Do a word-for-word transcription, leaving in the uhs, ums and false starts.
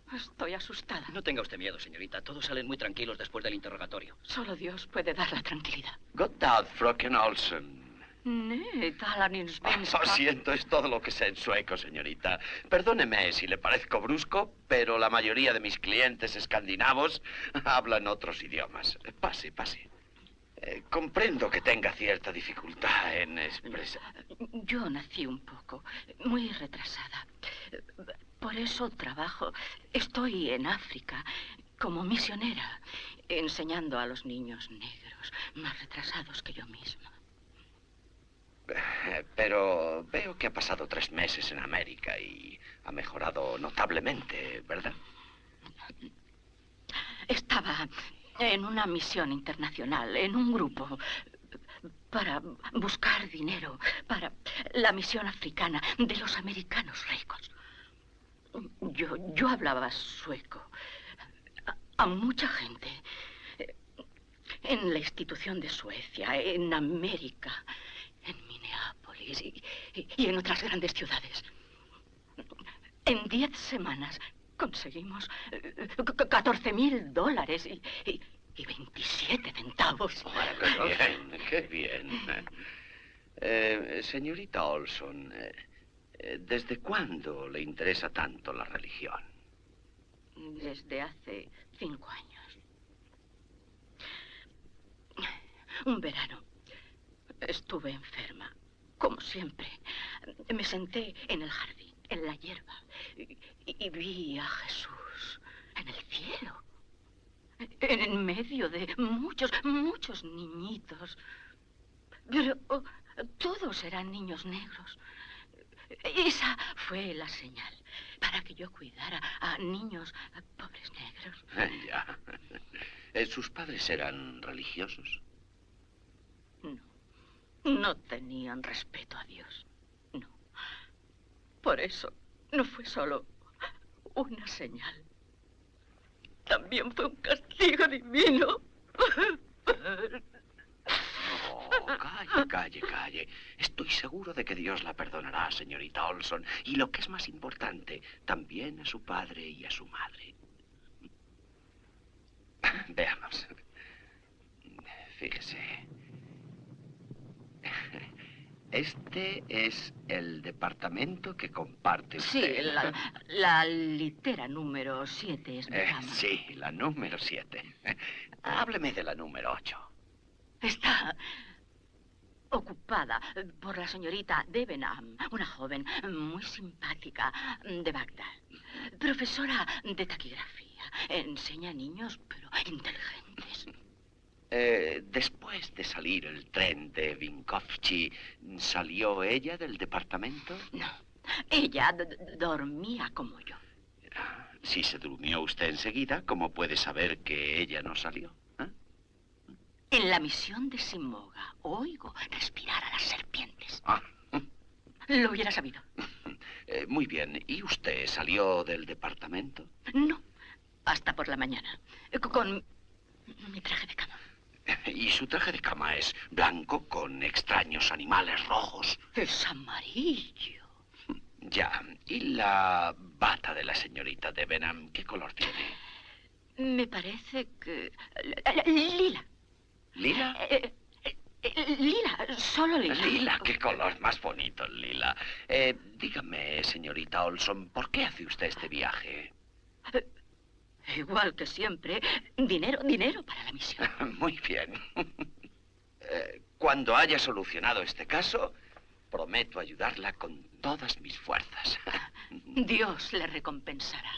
Estoy asustada. No tenga usted miedo, señorita. Todos salen muy tranquilos después del interrogatorio. Solo Dios puede dar la tranquilidad. Goddag, Fröken Olsen. Nee, talar in svenska. Lo siento, es todo lo que sé en sueco, señorita. Perdóneme si le parezco brusco, pero la mayoría de mis clientes escandinavos hablan otros idiomas. Pase, pase. Eh, comprendo que tenga cierta dificultad en expresar. Yo nací un poco, muy retrasada. Por eso trabajo. Estoy en África como misionera, enseñando a los niños negros, más retrasados que yo misma. Pero veo que ha pasado tres meses en América y ha mejorado notablemente, ¿verdad? Estaba en una misión internacional, en un grupo, para buscar dinero para la misión africana de los americanos ricos. Yo, yo hablaba sueco a, a mucha gente en la institución de Suecia, en América, en Minneapolis y, y, y en otras grandes ciudades. En diez semanas conseguimos catorce mil dólares y, y, y veintisiete centavos. Oh, qué bien, qué bien. Eh, señorita Olson, eh, ¿desde cuándo le interesa tanto la religión? Desde hace cinco años. Un verano estuve enferma, como siempre. Me senté en el jardín, en la hierba, y, y vi a Jesús en el cielo, en medio de muchos, muchos niñitos. Pero oh, todos eran niños negros. Esa fue la señal para que yo cuidara a niños pobres negros. Ya. ¿Sus padres eran religiosos? No. No tenían respeto a Dios. No. Por eso no fue solo una señal. También fue un castigo divino. Oh, calle, calle, calle. Estoy seguro de que Dios la perdonará, señorita Olson. Y lo que es más importante, también a su padre y a su madre. Veamos. Fíjese. Este es el departamento que comparte usted. Sí, la, la litera número siete es mi Eh, cama. sí, la número siete. Hábleme de la número ocho. Está ocupada por la señorita Debenham, una joven muy simpática de Bagdad. Profesora de taquigrafía. Enseña a niños, pero inteligentes. Eh, después de salir el tren de Vinkovci, ¿salió ella del departamento? No, ella d- dormía como yo. Si se durmió usted enseguida, ¿cómo puede saber que ella no salió? ¿Eh? En la misión de Simoga oigo respirar a las serpientes. Ah. Lo hubiera sabido. Eh, muy bien. ¿Y usted salió del departamento? No, hasta por la mañana, con mi traje de cama. Y su traje de cama es blanco con extraños animales rojos. Es amarillo. Ya. ¿Y la bata de la señorita Debenham qué color tiene? Me parece que... Lila. ¿Lila? Eh, eh, eh, lila, solo lila. Lila, qué color más bonito, el lila. Eh, dígame, señorita Olson, ¿por qué hace usted este viaje? Igual que siempre, dinero, dinero para la misión. Muy bien. Eh, cuando haya solucionado este caso, prometo ayudarla con todas mis fuerzas. Dios le recompensará.